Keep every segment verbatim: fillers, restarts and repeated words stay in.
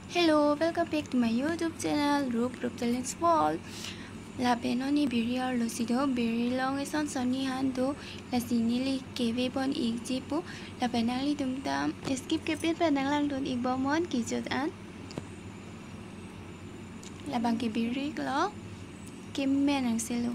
Hello, welcome back to my YouTube channel, Rup Rup Talents World. La penoni biriar losido biri long eson soni hando la sinili keve bon ik jipu la penali tumtam skip kepit penang lang don ik bomon kijot an la bangki biri lo kim menang selo.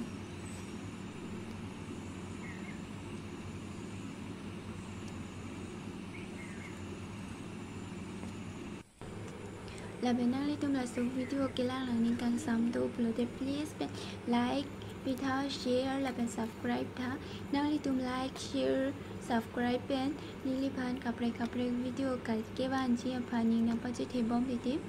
La benang li tum la su video ke lang lang ning kang sam tu upload please pen like pi tha share la pen subscribe tha nang li tum like share subscribe pen ni li phan kapre kapre video kal ke ban chi phani na pa che the bom ti ti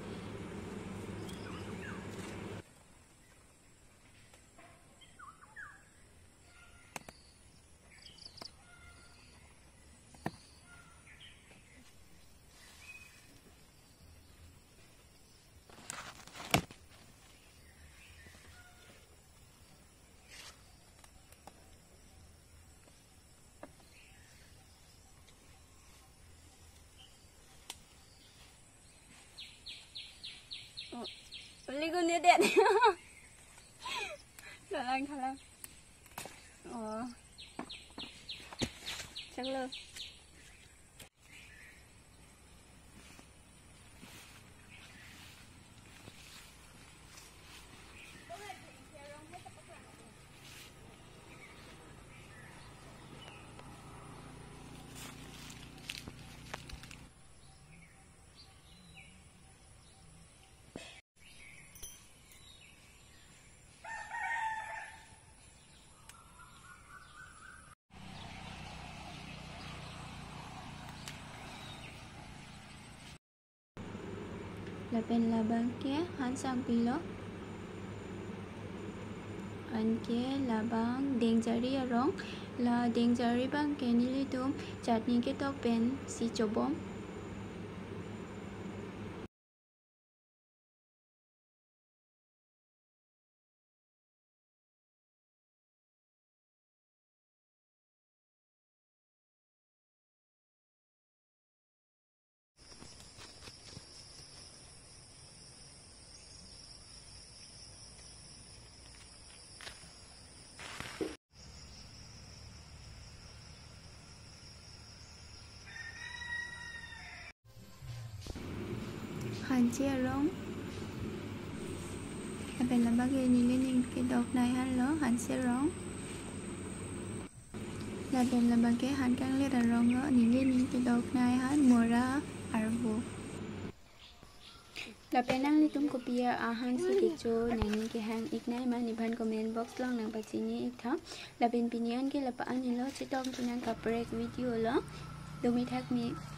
Beli gue nih dek, kalang kalang, oh, chẳng lơ. La pen la bang ke han sang pilo an ke la bang deng jari arong la deng jari bang ke ni li tum chutney ke tok pen si chobom han che arong la pen la bang ke ni li ning ke dok nai han lo han che arong la pen la bang ke han kang le arong lo ni li ning ke dok nai han mora arbo la penang li tum kopia a hang si ke cho nani ke hang ik nai ma ni ban comment box long nang pa chini ik tha la pen pinian ke la pa ani lo che tong chinang ka break video lo do mi thak mi